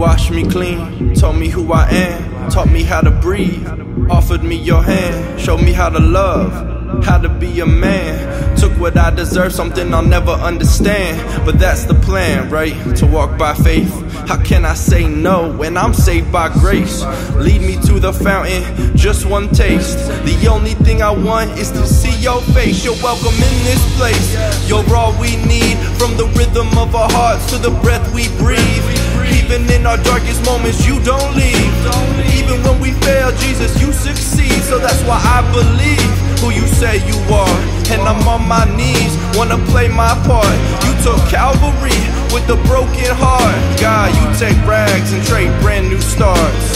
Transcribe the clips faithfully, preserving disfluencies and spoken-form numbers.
washed me clean, told me who I am, taught me how to breathe, offered me your hand, showed me how to love, how to be a man. Took what I deserve, something I'll never understand, but that's the plan, right? To walk by faith. How can I say no when I'm saved by grace? Lead me to the fountain, just one taste. The only thing I want is to see your face. You're welcome in this place. You're all we need, from the rhythm of our hearts to the breath we breathe. Even in our darkest moments, you don't leave. Even when we fail, Jesus, you succeed. So that's why I believe who you say you are, and I'm on my knees, wanna play my part. You took Calvary with a broken heart. God, you take rags and trade brand new starts.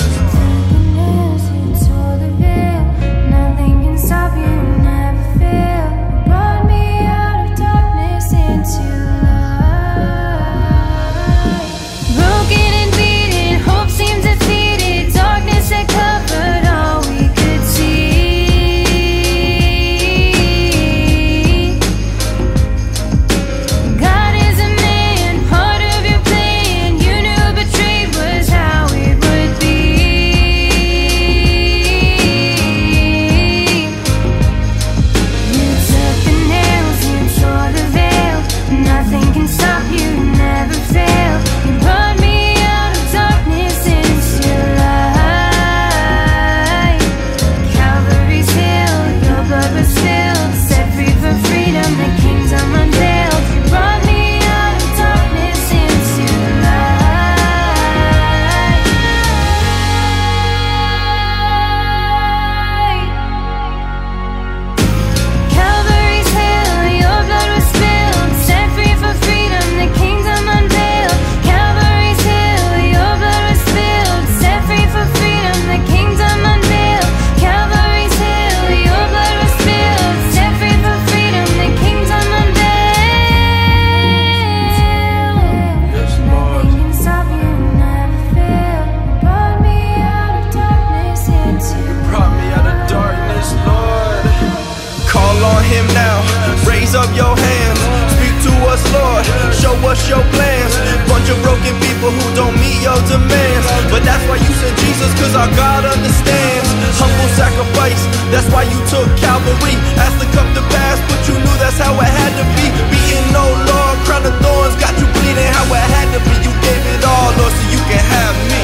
Him now, raise up your hands, speak to us, Lord, show us your plans. Bunch of broken people who don't meet your demands, but that's why you sent Jesus, cause our God understands. Humble sacrifice, that's why you took Calvary. Asked the cup to pass, but you knew that's how it had to be. Beaten, oh Lord, crown of thorns, got you bleeding how it had to be. You gave it all, Lord, so you can have me.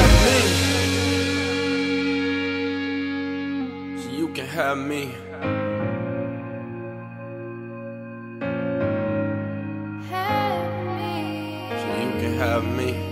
So you can have me. Have me.